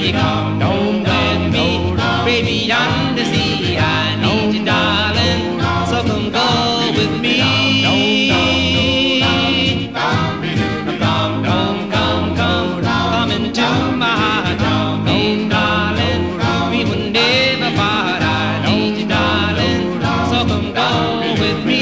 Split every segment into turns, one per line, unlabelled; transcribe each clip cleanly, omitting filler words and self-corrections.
you come home with me, baby, yonder sea. I need you, darling, so come go with me. Come into my heart, darling, we will never part. I need you, darling, so come go with me.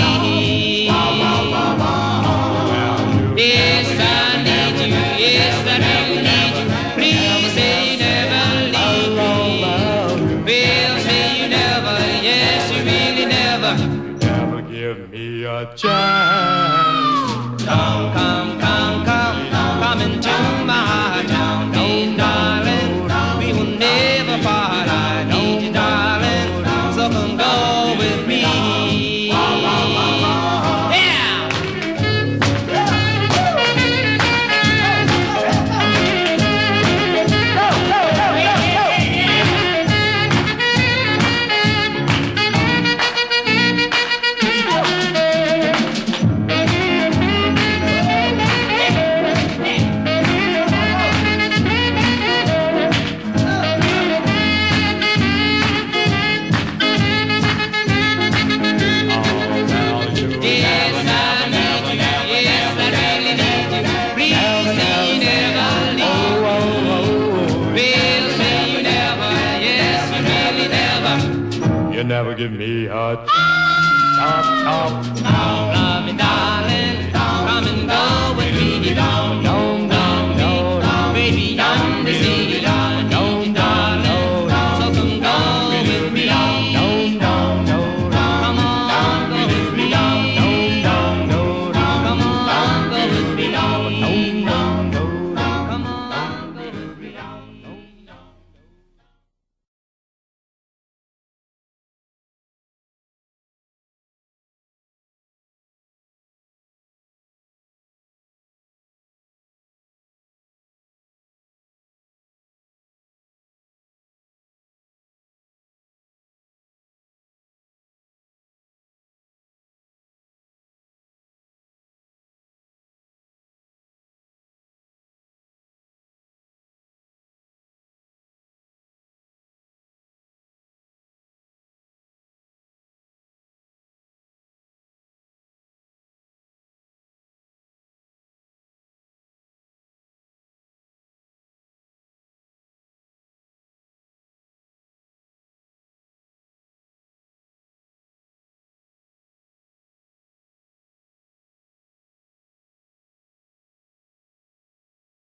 Yes, I need you, yes, I do need you. Please say you never leave me. Well, say you never, yes, you really never.
Never give me a chance.
Come into my heart, darling, we will never part. I need you, darling, so come go with me.
You never give me a chop, chop.